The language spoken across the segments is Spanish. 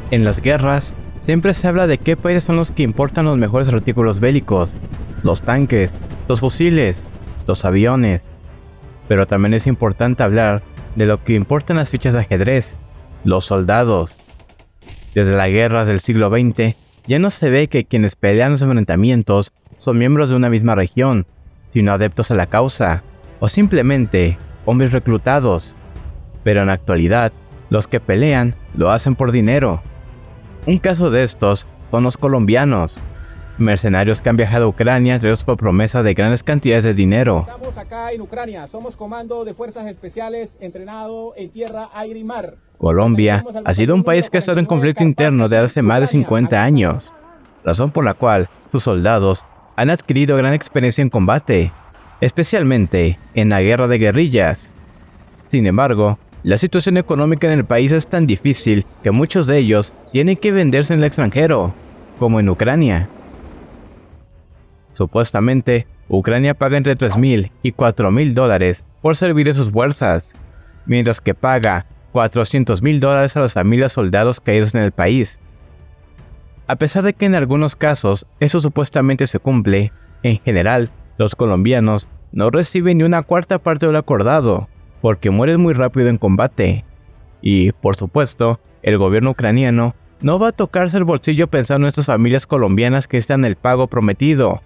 En las guerras, siempre se habla de qué países son los que importan los mejores artículos bélicos, los tanques, los fusiles, los aviones. Pero también es importante hablar de lo que importan las fichas de ajedrez, los soldados. Desde las guerras del siglo XX, ya no se ve que quienes pelean los enfrentamientos son miembros de una misma región, sino adeptos a la causa, o simplemente hombres reclutados. Pero en la actualidad, los que pelean lo hacen por dinero. Un caso de estos son los colombianos, mercenarios que han viajado a Ucrania traídos por promesa de grandes cantidades de dinero. Estamos acá en Ucrania, somos comando de fuerzas especiales entrenado en tierra, aire y mar. Colombia ha sido un país que ha estado en conflicto interno desde hace más de 50 años, razón por la cual sus soldados han adquirido gran experiencia en combate, especialmente en la guerra de guerrillas. Sin embargo, la situación económica en el país es tan difícil que muchos de ellos tienen que venderse en el extranjero, como en Ucrania. Supuestamente, Ucrania paga entre $3,000 y $4,000 por servir a sus fuerzas, mientras que paga $400,000 a las familias soldados caídos en el país. A pesar de que en algunos casos eso supuestamente se cumple, en general, los colombianos no reciben ni una cuarta parte de lo acordado, porque mueren muy rápido en combate. Y, por supuesto, el gobierno ucraniano no va a tocarse el bolsillo pensando en estas familias colombianas que están el pago prometido.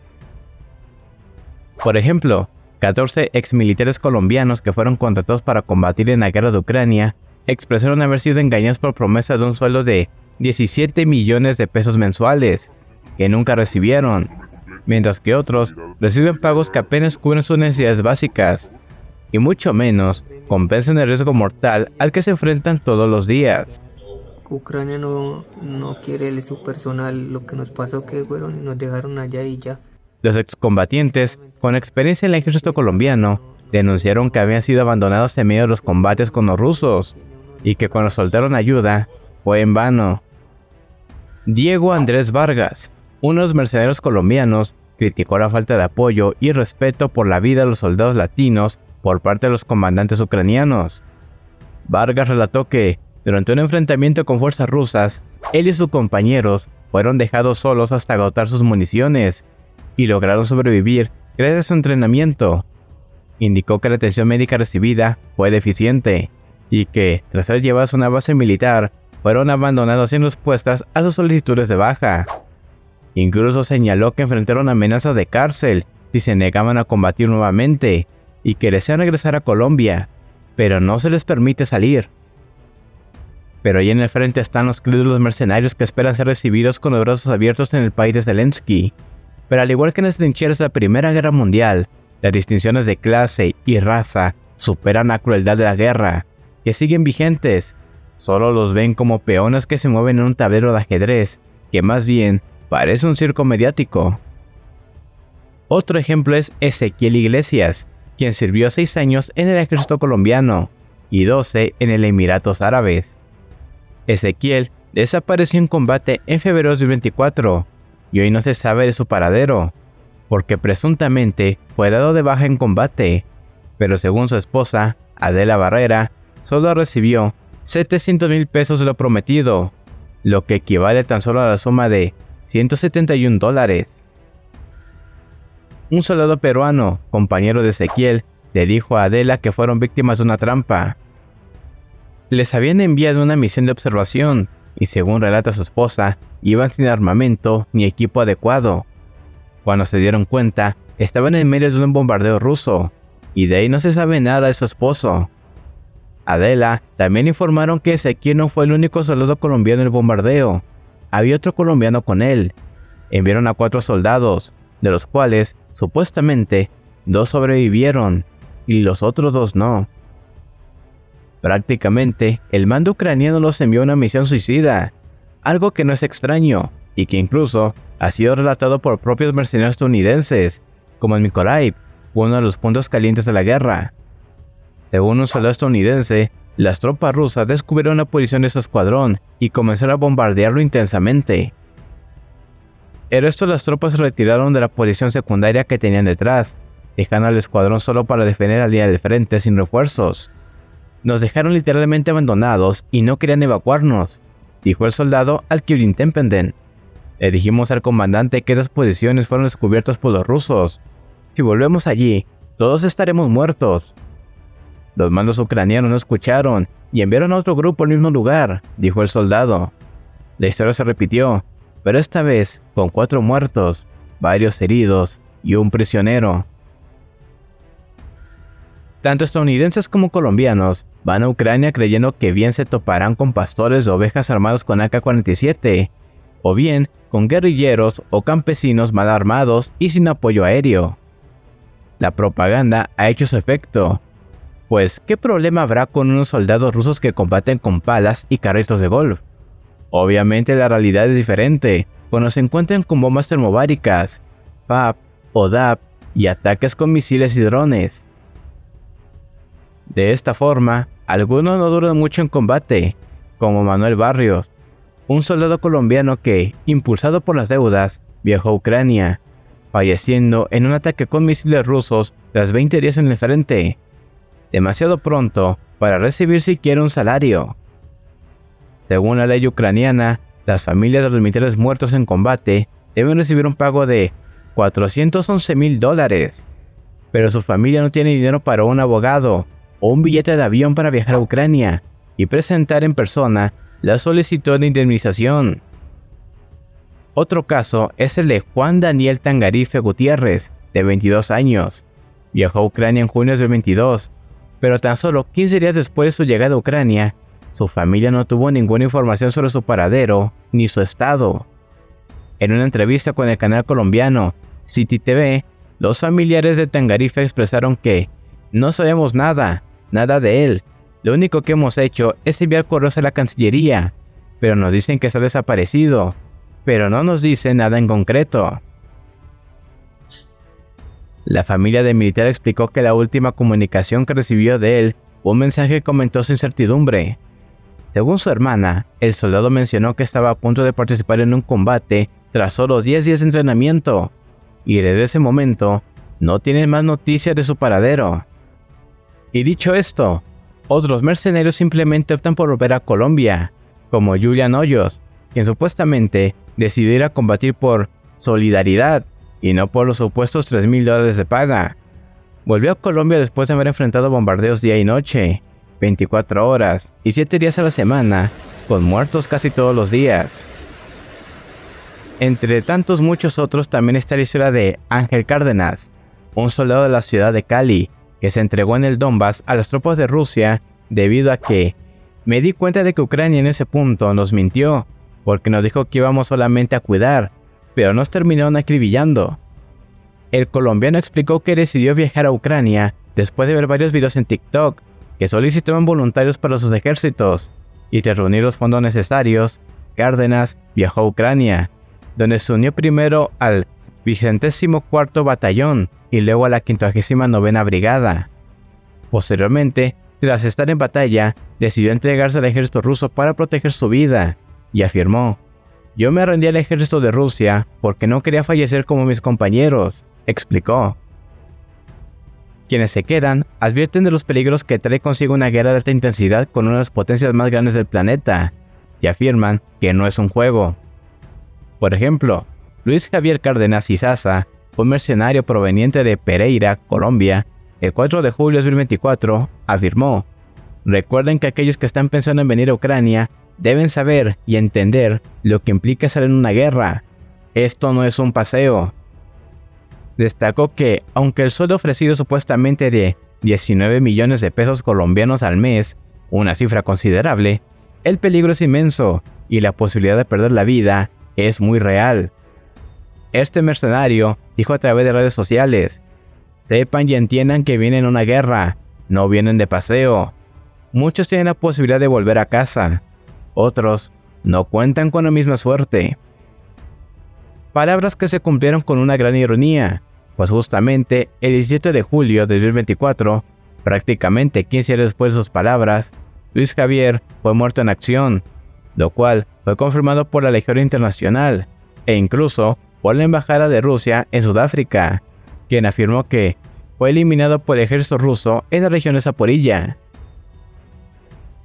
Por ejemplo, 14 exmilitares colombianos que fueron contratados para combatir en la guerra de Ucrania expresaron haber sido engañados por promesa de un sueldo de 17 millones de pesos mensuales, que nunca recibieron, mientras que otros reciben pagos que apenas cubren sus necesidades básicas, y mucho menos compensan el riesgo mortal al que se enfrentan todos los días. Ucrania no quiere su personal, lo que nos pasó que fueron y nos dejaron allá y ya. Los excombatientes, con experiencia en el ejército colombiano, denunciaron que habían sido abandonados en medio de los combates con los rusos, y que cuando soltaron ayuda, fue en vano. Diego Andrés Vargas, uno de los mercenarios colombianos, criticó la falta de apoyo y respeto por la vida de los soldados latinos por parte de los comandantes ucranianos. Vargas relató que, durante un enfrentamiento con fuerzas rusas, él y sus compañeros fueron dejados solos hasta agotar sus municiones, y lograron sobrevivir gracias a su entrenamiento. Indicó que la atención médica recibida fue deficiente, y que, tras ser llevados a una base militar, fueron abandonados sin respuestas a sus solicitudes de baja. Incluso señaló que enfrentaron amenazas de cárcel si se negaban a combatir nuevamente, y que desean regresar a Colombia, pero no se les permite salir. Pero ahí en el frente están los crédulos mercenarios que esperan ser recibidos con los brazos abiertos en el país de Zelensky. Pero al igual que en las trincheras de la Primera Guerra Mundial, las distinciones de clase y raza superan la crueldad de la guerra, que siguen vigentes. Solo los ven como peones que se mueven en un tablero de ajedrez, que más bien parece un circo mediático. Otro ejemplo es Ezequiel Iglesias, quien sirvió 6 años en el ejército colombiano y 12 en el Emiratos Árabes. Ezequiel desapareció en combate en febrero de 2024 y hoy no se sabe de su paradero, porque presuntamente fue dado de baja en combate, pero según su esposa, Adela Barrera, solo recibió 700,000 pesos de lo prometido, lo que equivale tan solo a la suma de $171. Un soldado peruano, compañero de Ezequiel, le dijo a Adela que fueron víctimas de una trampa. Les habían enviado una misión de observación, y según relata su esposa, iban sin armamento ni equipo adecuado. Cuando se dieron cuenta, estaban en medio de un bombardeo ruso, y de ahí no se sabe nada de su esposo. Adela también informaron que Ezequiel no fue el único soldado colombiano en el bombardeo. Había otro colombiano con él. Enviaron a 4 soldados, de los cuales, supuestamente, 2 sobrevivieron, y los otros 2 no. Prácticamente, el mando ucraniano los envió a una misión suicida, algo que no es extraño, y que incluso ha sido relatado por propios mercenarios estadounidenses, como en Mykolaiv, uno de los puntos calientes de la guerra. Según un soldado estadounidense, las tropas rusas descubrieron la posición de su escuadrón y comenzaron a bombardearlo intensamente. El resto de las tropas se retiraron de la posición secundaria que tenían detrás, dejando al escuadrón solo para defender la línea del frente sin refuerzos. Nos dejaron literalmente abandonados y no querían evacuarnos. dijo el soldado al Kivrin Tempenden. Le dijimos al comandante que esas posiciones fueron descubiertas por los rusos. Si volvemos allí, todos estaremos muertos. Los mandos ucranianos no escucharon y enviaron a otro grupo al mismo lugar, dijo el soldado. La historia se repitió, pero esta vez con 4 muertos, varios heridos y un prisionero. Tanto estadounidenses como colombianos van a Ucrania creyendo que bien se toparán con pastores de ovejas armados con AK-47, o bien con guerrilleros o campesinos mal armados y sin apoyo aéreo. La propaganda ha hecho su efecto, pues ¿qué problema habrá con unos soldados rusos que combaten con palas y carritos de golf? Obviamente la realidad es diferente cuando se encuentran con bombas termobáricas, PAP o DAP y ataques con misiles y drones. De esta forma, algunos no duran mucho en combate, como Manuel Barrios, un soldado colombiano que, impulsado por las deudas, viajó a Ucrania, falleciendo en un ataque con misiles rusos tras 20 días en el frente, demasiado pronto para recibir siquiera un salario. Según la ley ucraniana, las familias de los militares muertos en combate deben recibir un pago de $411,000, pero su familia no tiene dinero para un abogado o un billete de avión para viajar a Ucrania y presentar en persona la solicitud de indemnización. Otro caso es el de Juan Daniel Tangarife Gutiérrez, de 22 años. Viajó a Ucrania en junio del 22, pero tan solo 15 días después de su llegada a Ucrania, su familia no tuvo ninguna información sobre su paradero ni su estado. En una entrevista con el canal colombiano City TV, los familiares de Tangarife expresaron que no sabemos nada de él. Lo único que hemos hecho es enviar correos a la Cancillería, pero nos dicen que está desaparecido, pero no nos dicen nada en concreto. La familia del militar explicó que la última comunicación que recibió de él fue un mensaje que comentó su incertidumbre. Según su hermana, el soldado mencionó que estaba a punto de participar en un combate tras solo 10 días de entrenamiento, y desde ese momento no tienen más noticias de su paradero. Y dicho esto, otros mercenarios simplemente optan por volver a Colombia, como Julian Hoyos, quien supuestamente decidió ir a combatir por solidaridad y no por los supuestos $3,000 de paga. Volvió a Colombia después de haber enfrentado bombardeos día y noche, 24 horas y 7 días a la semana, con muertos casi todos los días. Entre tantos muchos otros también está la historia de Ángel Cárdenas, un soldado de la ciudad de Cali, que se entregó en el Donbass a las tropas de Rusia debido a que me di cuenta de que Ucrania en ese punto nos mintió, porque nos dijo que íbamos solamente a cuidar, pero nos terminaron acribillando. El colombiano explicó que decidió viajar a Ucrania después de ver varios videos en TikTok que solicitaban voluntarios para sus ejércitos, y tras reunir los fondos necesarios, Cárdenas viajó a Ucrania, donde se unió primero al 24º Batallón y luego a la 59ª Brigada. Posteriormente, tras estar en batalla, decidió entregarse al ejército ruso para proteger su vida, y afirmó: "Yo me rendí al ejército de Rusia porque no quería fallecer como mis compañeros", explicó. Quienes se quedan advierten de los peligros que trae consigo una guerra de alta intensidad con una de las potencias más grandes del planeta, y afirman que no es un juego. Por ejemplo, Luis Javier Cárdenas Izaza, un mercenario proveniente de Pereira, Colombia, el 4 de julio de 2024, afirmó: "Recuerden que aquellos que están pensando en venir a Ucrania deben saber y entender lo que implica estar en una guerra. Esto no es un paseo". Destacó que, aunque el sueldo ofrecido supuestamente de 19 millones de pesos colombianos al mes, una cifra considerable, el peligro es inmenso y la posibilidad de perder la vida es muy real. Este mercenario dijo a través de redes sociales: "Sepan y entiendan que vienen a una guerra, no vienen de paseo. Muchos tienen la posibilidad de volver a casa, otros no cuentan con la misma suerte". Palabras que se cumplieron con una gran ironía, pues justamente el 17 de julio de 2024, prácticamente 15 días después de sus palabras, Luis Javier fue muerto en acción, lo cual fue confirmado por la Legión Internacional e incluso por la Embajada de Rusia en Sudáfrica, quien afirmó que fue eliminado por el ejército ruso en la región de Zaporilla.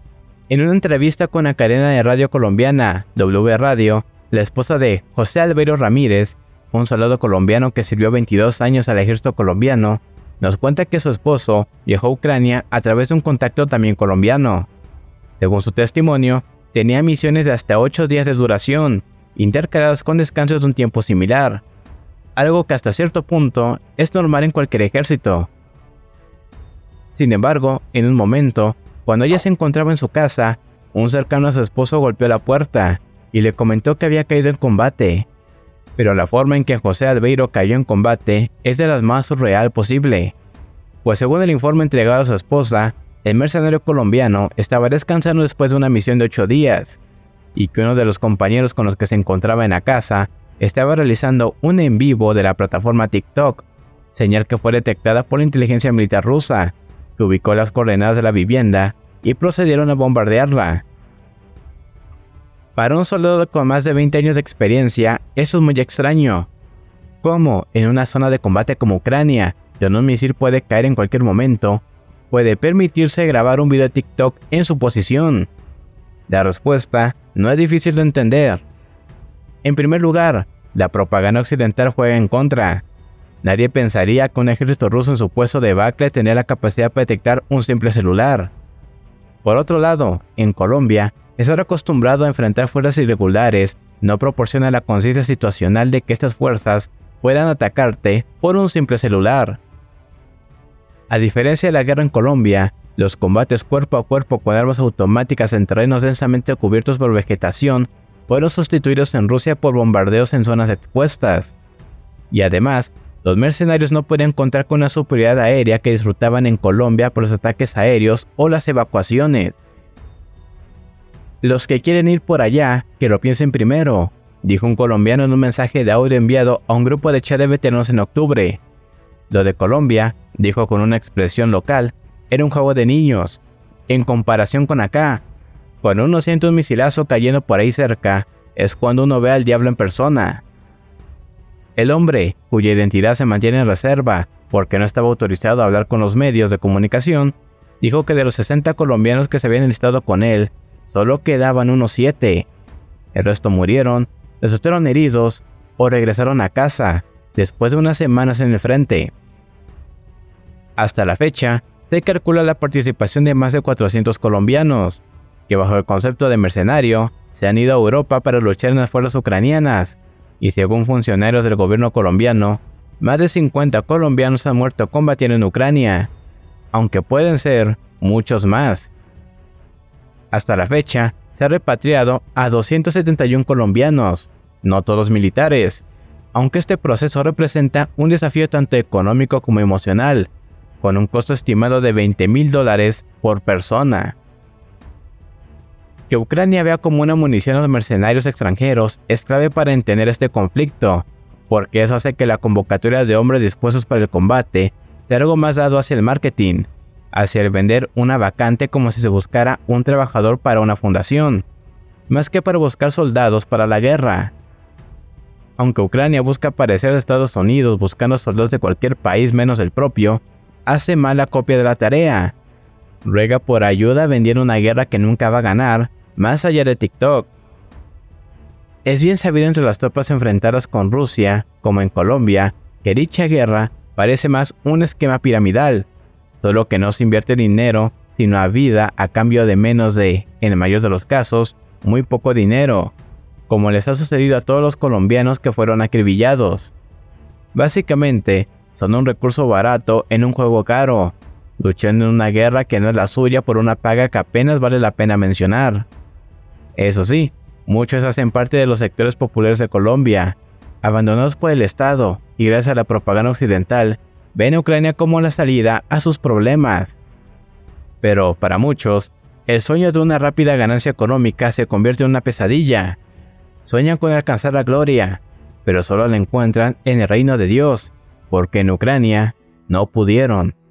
En una entrevista con la cadena de radio colombiana W Radio, la esposa de José Albeiro Ramírez, un soldado colombiano que sirvió 22 años al ejército colombiano, nos cuenta que su esposo viajó a Ucrania a través de un contacto también colombiano. Según su testimonio, tenía misiones de hasta 8 días de duración, intercaladas con descansos de un tiempo similar, algo que hasta cierto punto es normal en cualquier ejército. Sin embargo, en un momento, cuando ella se encontraba en su casa, un cercano a su esposo golpeó la puerta y le comentó que había caído en combate. Pero la forma en que José Albeiro cayó en combate es de las más surreal posible, pues según el informe entregado a su esposa, el mercenario colombiano estaba descansando después de una misión de 8 días, y que uno de los compañeros con los que se encontraba en la casa estaba realizando un en vivo de la plataforma TikTok, señal que fue detectada por la inteligencia militar rusa, que ubicó las coordenadas de la vivienda y procedieron a bombardearla. Para un soldado con más de 20 años de experiencia, eso es muy extraño. ¿Cómo en una zona de combate como Ucrania, donde un misil puede caer en cualquier momento, puede permitirse grabar un video de TikTok en su posición? La respuesta no es difícil de entender. En primer lugar, la propaganda occidental juega en contra. Nadie pensaría que un ejército ruso en su puesto de debacle tenía la capacidad para detectar un simple celular. Por otro lado, en Colombia, estar acostumbrado a enfrentar fuerzas irregulares no proporciona la conciencia situacional de que estas fuerzas puedan atacarte por un simple celular. A diferencia de la guerra en Colombia, los combates cuerpo a cuerpo con armas automáticas en terrenos densamente cubiertos por vegetación fueron sustituidos en Rusia por bombardeos en zonas expuestas. Y además, los mercenarios no podían contar con la superioridad aérea que disfrutaban en Colombia por los ataques aéreos o las evacuaciones. Los que quieren ir por allá, que lo piensen primero, dijo un colombiano en un mensaje de audio enviado a un grupo de chat de veteranos en octubre. Lo de Colombia, dijo con una expresión local, era un juego de niños, en comparación con acá. Cuando uno siente un misilazo cayendo por ahí cerca, es cuando uno ve al diablo en persona. El hombre, cuya identidad se mantiene en reserva porque no estaba autorizado a hablar con los medios de comunicación, dijo que de los 60 colombianos que se habían enlistado con él, solo quedaban unos 7. El resto murieron, resultaron heridos o regresaron a casa después de unas semanas en el frente. Hasta la fecha, se calcula la participación de más de 400 colombianos, que bajo el concepto de mercenario, se han ido a Europa para luchar en las fuerzas ucranianas, y según funcionarios del gobierno colombiano, más de 50 colombianos han muerto combatiendo en Ucrania, aunque pueden ser muchos más. Hasta la fecha, se ha repatriado a 271 colombianos, no todos militares, aunque este proceso representa un desafío tanto económico como emocional, con un costo estimado de $20,000 por persona. Que Ucrania vea como una munición a los mercenarios extranjeros es clave para entender este conflicto, porque eso hace que la convocatoria de hombres dispuestos para el combate sea algo más dado hacia el marketing, hacia el vender una vacante como si se buscara un trabajador para una fundación, más que para buscar soldados para la guerra. Aunque Ucrania busca parecer a Estados Unidos buscando soldados de cualquier país menos el propio, hace mala copia de la tarea. Ruega por ayuda vendiendo una guerra que nunca va a ganar, más allá de TikTok. Es bien sabido entre las tropas enfrentadas con Rusia, como en Colombia, que dicha guerra parece más un esquema piramidal, solo que no se invierte dinero, sino a vida a cambio de menos de, en el mayor de los casos, muy poco dinero, como les ha sucedido a todos los colombianos que fueron acribillados. Básicamente, son un recurso barato en un juego caro, luchando en una guerra que no es la suya por una paga que apenas vale la pena mencionar. Eso sí, muchos hacen parte de los sectores populares de Colombia, abandonados por el Estado y gracias a la propaganda occidental, ven a Ucrania como la salida a sus problemas. Pero para muchos, el sueño de una rápida ganancia económica se convierte en una pesadilla. Sueñan con alcanzar la gloria, pero solo la encuentran en el reino de Dios, porque en Ucrania no pudieron.